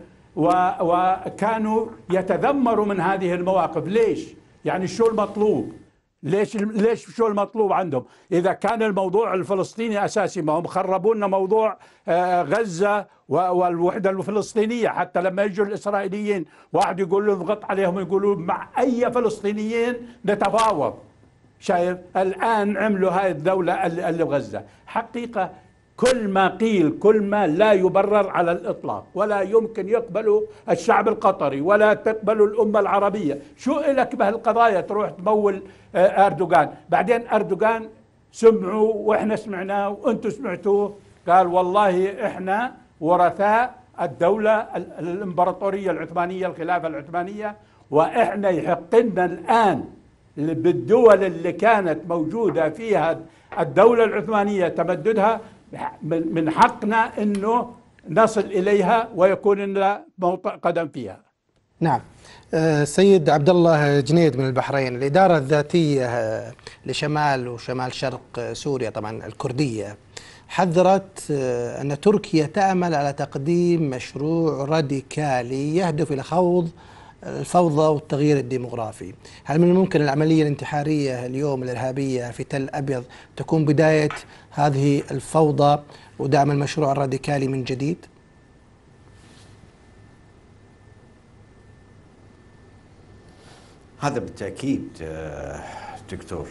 وكانوا يتذمروا من هذه المواقف. ليش؟ يعني شو المطلوب؟ ليش ليش شو المطلوب عندهم؟ إذا كان الموضوع الفلسطيني أساسي، ما هم خربوا لنا موضوع غزة والوحدة الفلسطينية. حتى لما يجوا الإسرائيليين واحد يقول له اضغط عليهم، يقولوا مع أي فلسطينيين نتفاوض. شايف الآن عملوا هاي الدولة اللي بغزة. حقيقة كل ما قيل، كل ما لا يبرر على الإطلاق، ولا يمكن يقبله الشعب القطري ولا تقبله الأمة العربية. شو إلك بهالقضايا تروح تمول أردوغان؟ بعدين أردوغان سمعوا وإحنا سمعناه وأنتم سمعتوه، قال والله إحنا ورثاء الدولة الإمبراطورية العثمانية، الخلافة العثمانية، وإحنا يحق لنا الآن بالدول اللي كانت موجودة فيها الدولة العثمانية تمددها، من حقنا أنه نصل إليها ويكون لنا موطئ قدم فيها. نعم. سيد عبد الله جنيد من البحرين، الإدارة الذاتية لشمال وشمال شرق سوريا طبعا الكردية حذرت أن تركيا تأمل على تقديم مشروع راديكالي يهدف إلى خوض الفوضى والتغيير الديمغرافي. هل من الممكن العملية الانتحارية اليوم الإرهابية في تل أبيض تكون بداية هذه الفوضى ودعم المشروع الراديكالي من جديد؟ هذا بالتأكيد دكتور.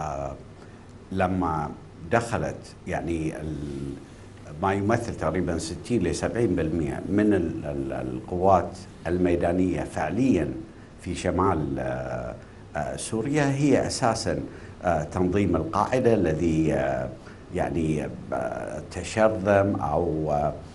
لما دخلت يعني ما يمثل تقريبا ستين إلى سبعين بالمئة من القوات الميدانية فعليا في شمال سوريا هي أساسا تنظيم القاعدة الذي يعني تشرذم أو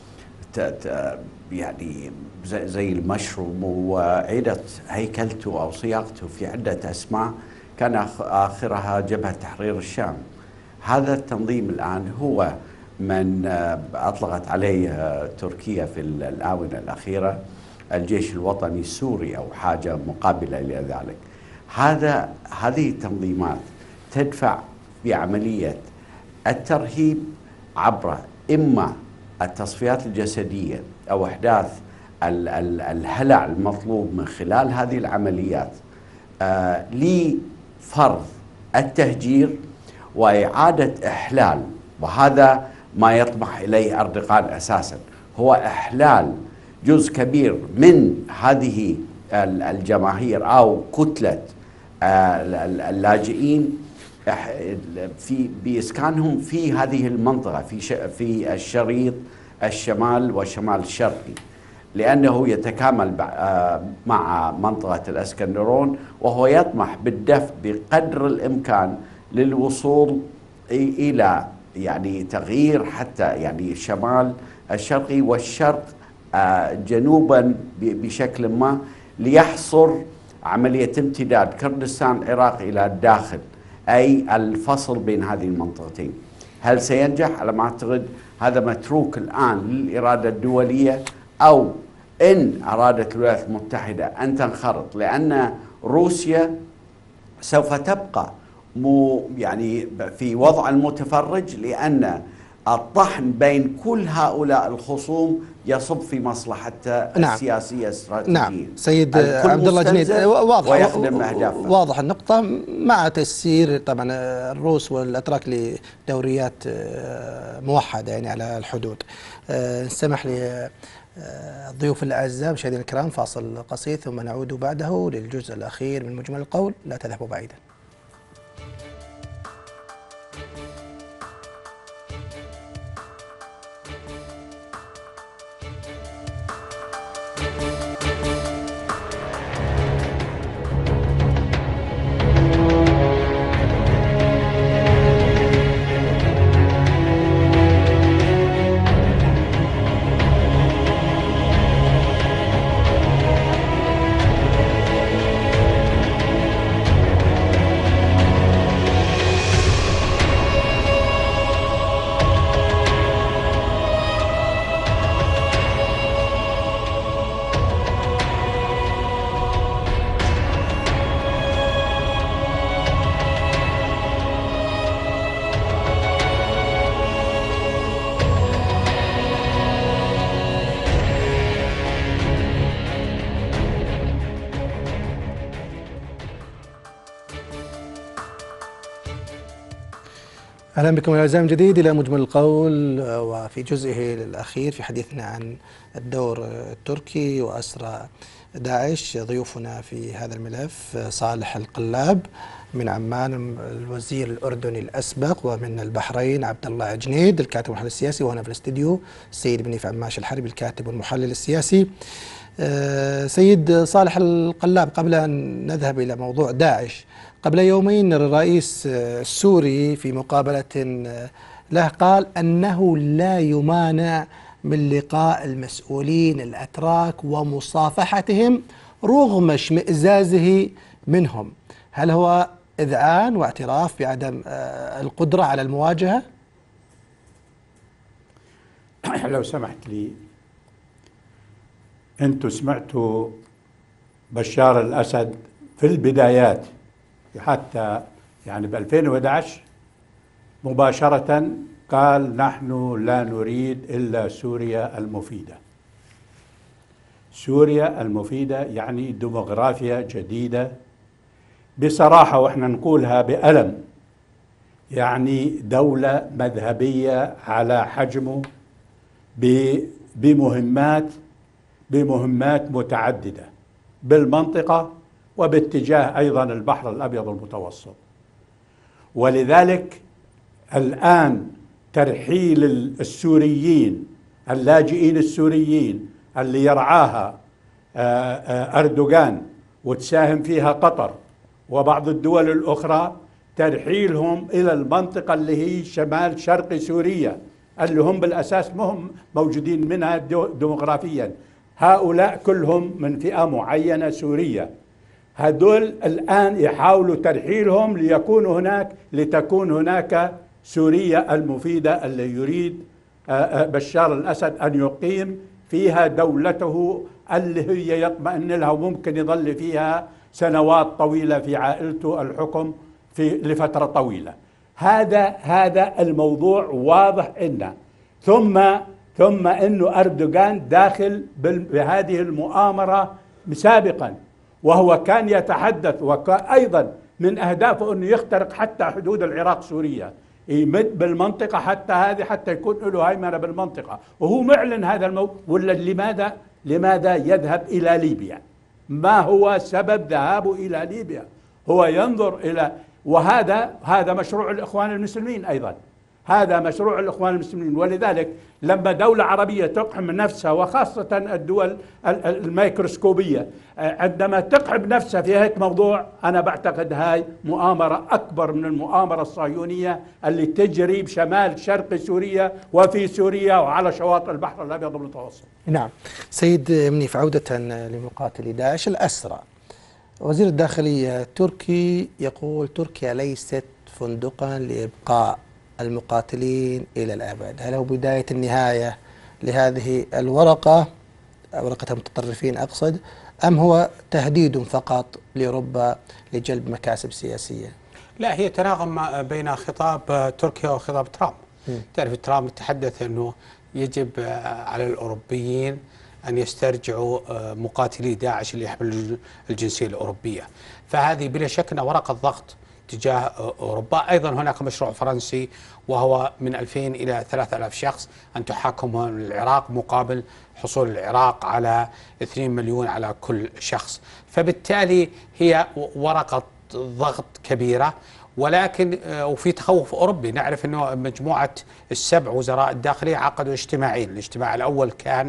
يعني زي المشروم وعيدت هيكلته أو صياغته في عدة أسماء، كان آخرها جبهة تحرير الشام. هذا التنظيم الآن هو من أطلقت عليه تركيا في الآونة الأخيرة الجيش الوطني السوري أو حاجة مقابلة لذلك. هذا هذه التنظيمات تدفع بعملية الترهيب عبر إما التصفيات الجسدية أو إحداث الهلع المطلوب من خلال هذه العمليات آه لفرض التهجير وإعادة إحلال، وهذا ما يطمح إليه أردوغان أساسا، هو إحلال جزء كبير من هذه الجماهير أو كتلة اللاجئين في بإسكانهم في هذه المنطقة في في الشريط الشمال والشمال الشرقي، لأنه يتكامل مع منطقة الأسكندرون، وهو يطمح بالدفع بقدر الإمكان للوصول إلى يعني تغيير حتى يعني الشمال الشرقي والشرق جنوبا بشكل ما، ليحصر عملية امتداد كردستان العراق إلى الداخل، أي الفصل بين هذه المنطقتين. هل سينجح؟ على ما أعتقد هذا متروك الآن للإرادة الدولية أو إن أرادت الولايات المتحدة أن تنخرط، لأن روسيا سوف تبقى مو يعني في وضع المتفرج، لأن الطحن بين كل هؤلاء الخصوم يصب في مصلحتها نعم. السياسية الاستراتيجية. نعم سيد عبد الله جنيد، واضح ويخدم أهدافه. واضح النقطة، مع تسيير طبعا الروس والأتراك لدوريات موحدة يعني على الحدود. نسمح لي الضيوف الأعزاء مشاهدينا الكرام فاصل قصير ثم نعود بعده للجزء الأخير من مجمل القول، لا تذهبوا بعيدا. أهلا بكم الأعزاء من جديد إلى مجمل القول، وفي جزئه الأخير في حديثنا عن الدور التركي وأسرى داعش. ضيوفنا في هذا الملف صالح القلاب من عمان الوزير الأردني الأسبق، ومن البحرين عبد الله جنيد الكاتب والمحلل السياسي، وهنا في الاستديو السيد منيف عماش الحربي الكاتب والمحلل السياسي. سيد صالح القلاب، قبل أن نذهب إلى موضوع داعش، قبل يومين الرئيس السوري في مقابلة له قال أنه لا يمانع من لقاء المسؤولين الأتراك ومصافحتهم رغم اشمئزازه منهم. هل هو إذعان واعتراف بعدم القدرة على المواجهة؟ لو سمحت لي، أنتم سمعتوا بشار الأسد في البدايات حتى يعني ب ألفين وأحد عشر مباشرة قال نحن لا نريد إلا سوريا المفيدة. سوريا المفيدة يعني ديموغرافيا جديدة بصراحة، وإحنا نقولها بألم، يعني دولة مذهبية على حجمه بمهمات بمهمات متعددة بالمنطقة وباتجاه أيضا البحر الأبيض المتوسط. ولذلك الآن ترحيل السوريين اللاجئين السوريين اللي يرعاها أردوغان وتساهم فيها قطر وبعض الدول الأخرى، ترحيلهم إلى المنطقة اللي هي شمال شرق سوريا اللي هم بالأساس مهم موجودين منها ديموغرافيا. هؤلاء كلهم من فئة معينة سورية، هدول الآن يحاولوا ترحيلهم ليكونوا هناك لتكون هناك سوريا المفيدة اللي يريد بشار الأسد أن يقيم فيها دولته اللي هي يطمئن لها وممكن يظل فيها سنوات طويلة في عائلته الحكم في لفترة طويلة. هذا هذا الموضوع واضح إنه ثم ثم إنه أردوغان داخل بهذه المؤامرة سابقا، وهو كان يتحدث وكان أيضا من أهدافه أنه يخترق حتى حدود العراق سوريا، يمد بالمنطقة حتى هذه حتى يكون له هيمنة بالمنطقة، وهو معلن هذا الموضوع. ولا لماذا لماذا يذهب إلى ليبيا؟ ما هو سبب ذهابه إلى ليبيا؟ هو ينظر إلى، وهذا هذا مشروع الإخوان المسلمين أيضا، هذا مشروع الإخوان المسلمين. ولذلك لما دولة عربية تقحم نفسها، وخاصة الدول الميكروسكوبية، عندما تقحم نفسها في هيك موضوع، أنا بعتقد هاي مؤامرة أكبر من المؤامرة الصهيونية اللي تجري بشمال شرق سوريا وفي سوريا وعلى شواطئ البحر الأبيض المتوسط. نعم سيد منيف، عودة لمقاتلي داعش الأسرى، وزير الداخلية التركي يقول تركيا ليست فندقا لإبقاء المقاتلين إلى الأبد. هل هو بداية النهاية لهذه الورقة ورقة المتطرفين أقصد، أم هو تهديد فقط لأوروبا لجلب مكاسب سياسية؟ لا، هي تناغم بين خطاب تركيا وخطاب ترامب. م. تعرف ترامب تحدث أنه يجب على الأوروبيين أن يسترجعوا مقاتلي داعش اللي يحملوا الجنسية الأوروبية، فهذه بلا شك أنها ورقة ضغط تجاه أوروبا. أيضا هناك مشروع فرنسي وهو من ألفين إلى ثلاثة آلاف شخص أن تحاكمهم العراق مقابل حصول العراق على اثنين مليون على كل شخص، فبالتالي هي ورقة ضغط كبيرة. ولكن وفي تخوف أوروبي، نعرف أنه مجموعة السبع وزراء الداخلية عقدوا اجتماعين. الاجتماع الأول كان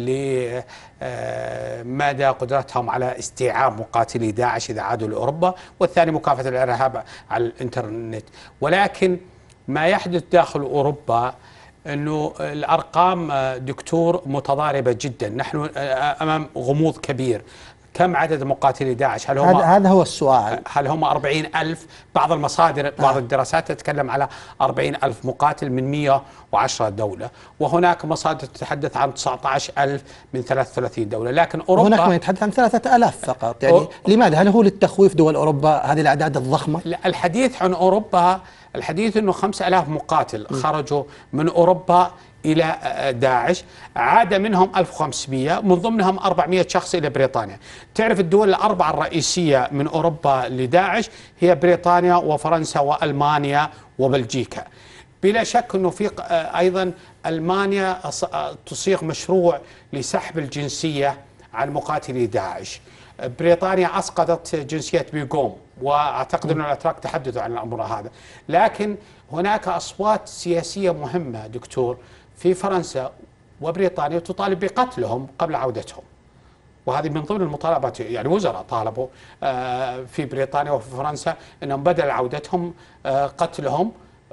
لمدى قدرتهم على استيعاب مقاتلي داعش إذا عادوا لأوروبا، والثاني مكافحة الإرهاب على الإنترنت. ولكن ما يحدث داخل أوروبا أنه الأرقام دكتور متضاربة جدا، نحن أمام غموض كبير. كم عدد مقاتلي داعش؟ هل هم هذا هو السؤال. هل هم أربعين ألف؟ بعض المصادر بعض آه. الدراسات تتكلم على أربعين ألف مقاتل من مئة وعشرة دولة، وهناك مصادر تتحدث عن تسعة عشر ألف من ثلاثة وثلاثين دولة. لكن أوروبا هناك من يتحدث عن ثلاثة آلاف فقط، يعني أو... لماذا؟ هل هو للتخويف دول أوروبا هذه الأعداد الضخمة؟ لا، الحديث عن أوروبا، الحديث أنه خمسة آلاف مقاتل خرجوا من أوروبا إلى داعش، عاد منهم ألف وخمسمئة، من ضمنهم أربعمئة شخص إلى بريطانيا. تعرف الدول الأربعة الرئيسية من أوروبا لداعش هي بريطانيا وفرنسا وألمانيا وبلجيكا. بلا شك أنه في أيضا ألمانيا تصيغ مشروع لسحب الجنسية عن مقاتلي داعش. بريطانيا أسقطت جنسية بيغوم، وأعتقد أن الأتراك تحدثوا عن الأمر هذا. لكن هناك أصوات سياسية مهمة دكتور في فرنسا وبريطانيا تطالب بقتلهم قبل عودتهم، وهذه من ضمن المطالبات. يعني وزراء طالبوا في بريطانيا وفي فرنسا أنهم بدل عودتهم قتلهم،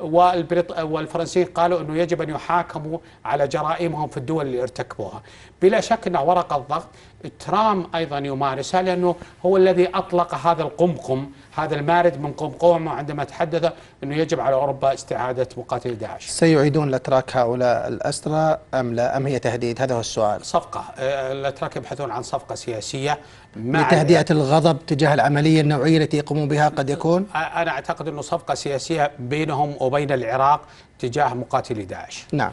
والفرنسيين قالوا أنه يجب أن يحاكموا على جرائمهم في الدول اللي ارتكبوها. بلا شك أنها ورقة ضغط ترامب أيضا يمارسها، لأنه هو الذي أطلق هذا القمقم، هذا المارد من قمقمه، عندما تحدث أنه يجب على أوروبا استعادة مقاتلي داعش. سيعيدون الأتراك هؤلاء الأسرى أم لا، أم هي تهديد؟ هذا هو السؤال. صفقة، الأتراك يبحثون عن صفقة سياسية لتهدئة الغضب تجاه العملية النوعية التي يقومون بها. قد يكون، أنا أعتقد أنه صفقة سياسية بينهم وبين العراق تجاه مقاتلي داعش. نعم.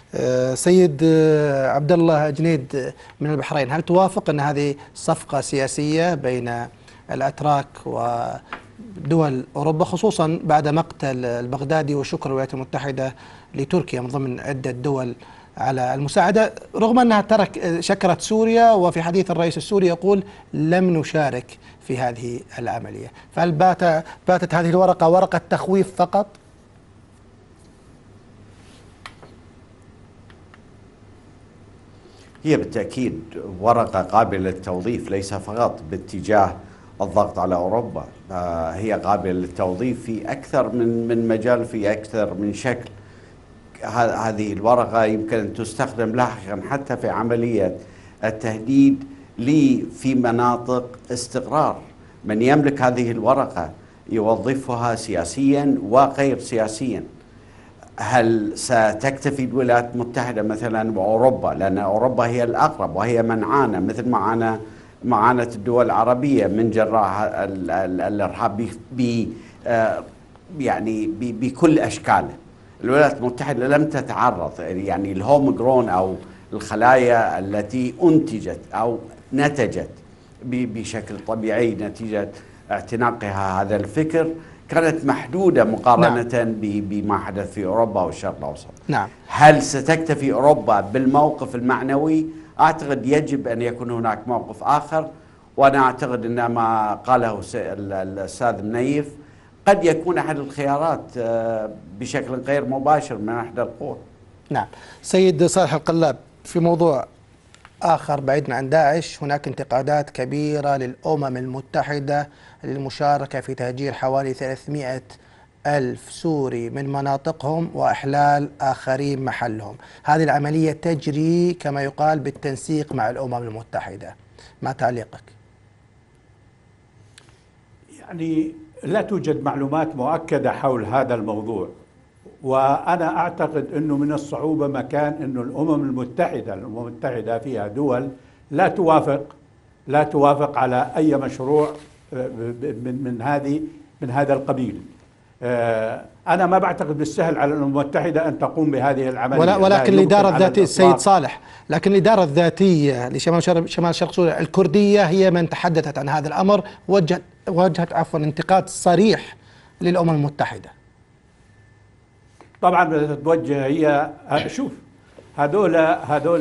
سيد عبد الله جنيد من البحرين، هل توافق أن هذه صفقة سياسية بين الأتراك ودول أوروبا، خصوصا بعد مقتل البغدادي وشكر الولايات المتحدة لتركيا من ضمن عدة دول على المساعدة، رغم أنها ترك شكرت سوريا، وفي حديث الرئيس السوري يقول لم نشارك في هذه العملية؟ فهل بات باتت هذه الورقة ورقة تخويف فقط؟ هي بالتأكيد ورقة قابلة للتوظيف، ليس فقط باتجاه الضغط على أوروبا، هي قابلة للتوظيف في أكثر من من مجال، في أكثر من شكل. هذه الورقة يمكن أن تستخدم لاحقا حتى في عملية التهديد لي في مناطق استقرار. من يملك هذه الورقة يوظفها سياسيا وغير سياسيا. هل ستكتفي الولايات المتحدة مثلا وأوروبا، لأن أوروبا هي الأقرب وهي من عانى مثل ما عانى ما عانت الدول العربية من جراء الإرهاب ب يعني بكل أشكاله. الولايات المتحدة لم تتعرض، يعني الهوم جرون أو الخلايا التي أنتجت أو نتجت بشكل طبيعي نتيجة اعتناقها هذا الفكر كانت محدودة مقارنة نعم. بما حدث في أوروبا والشرق الأوسط. نعم. هل ستكتفي أوروبا بالموقف المعنوي؟ أعتقد يجب أن يكون هناك موقف آخر، وأنا أعتقد أن ما قاله الأستاذ منيف قد يكون أحد الخيارات بشكل غير مباشر من إحدى القوى. نعم. سيد صالح القلاب، في موضوع آخر بعيد عن داعش، هناك انتقادات كبيرة للأمم المتحدة للمشاركة في تهجير حوالي ثلاثمئة ألف سوري من مناطقهم وإحلال آخرين محلهم. هذه العملية تجري كما يقال بالتنسيق مع الأمم المتحدة، ما تعليقك؟ يعني لا توجد معلومات مؤكدة حول هذا الموضوع، وأنا أعتقد أنه من الصعوبة مكان أنه الأمم المتحدة الأمم المتحدة فيها دول لا توافق لا توافق على أي مشروع من من هذه من هذا القبيل. أنا ما بعتقد بالسهل على الأمم المتحدة أن تقوم بهذه العملية، ولا ولكن الإدارة الذاتية السيد صالح، لكن الإدارة الذاتية لشمال شمال شرق سوريا الكردية هي من تحدثت عن هذا الأمر، وجهت وجهت عفوا انتقاد صريح للأمم المتحدة. طبعا توجه هي شوف هذول هذول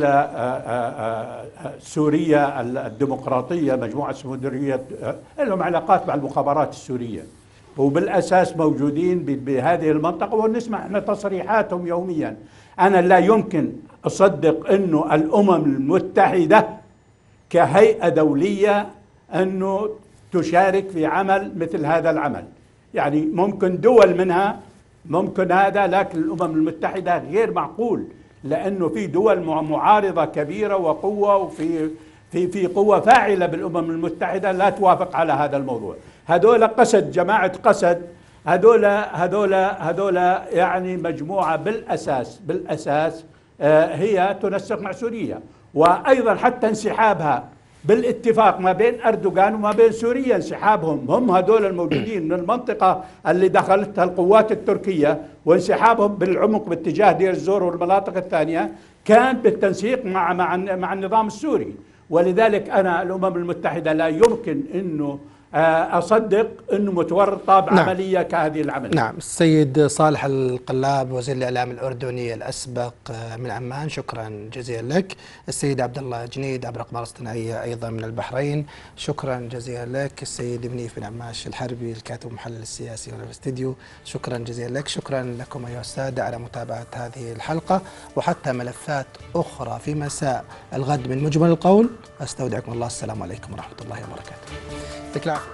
سوريا الديمقراطية، مجموعة سورية لهم علاقات مع المخابرات السورية، وبالأساس موجودين بهذه المنطقة ونسمع احنا تصريحاتهم يوميا. أنا لا يمكن أصدق أنه الأمم المتحدة كهيئة دولية أنه تشارك في عمل مثل هذا العمل. يعني ممكن دول منها ممكن هذا، لكن الأمم المتحدة غير معقول، لأنه في دول معارضة كبيرة وقوة، وفي في في قوة فاعلة بالأمم المتحدة لا توافق على هذا الموضوع. هذول قسد، جماعة قسد، هذول هذول هذول يعني مجموعة بالأساس بالأساس هي تنسق مع سوريا، وأيضا حتى انسحابها بالاتفاق ما بين أردوغان وما بين سوريا، انسحابهم هم هذول الموجودين من المنطقة اللي دخلتها القوات التركية، وانسحابهم بالعمق باتجاه دير الزور والمناطق الثانية كان بالتنسيق مع مع مع النظام السوري. ولذلك أنا الأمم المتحدة لا يمكن أنه أصدق أنه متورطة بعملية نعم. كهذه العملية. نعم. السيد صالح القلاب وزير الإعلام الأردني الأسبق من عمان، شكرا جزيلا لك. السيد عبد الله جنيد عبر أقمار اصطناعية أيضا من البحرين، شكرا جزيلا لك. السيد منيف بن عماش الحربي الكاتب المحلل السياسي هنا في الاستديو، شكرا جزيلا لك. شكرا لكم أيها السادة على متابعة هذه الحلقة، وحتى ملفات أخرى في مساء الغد من مجمل القول. أستودعكم الله، السلام عليكم ورحمة الله وبركاته.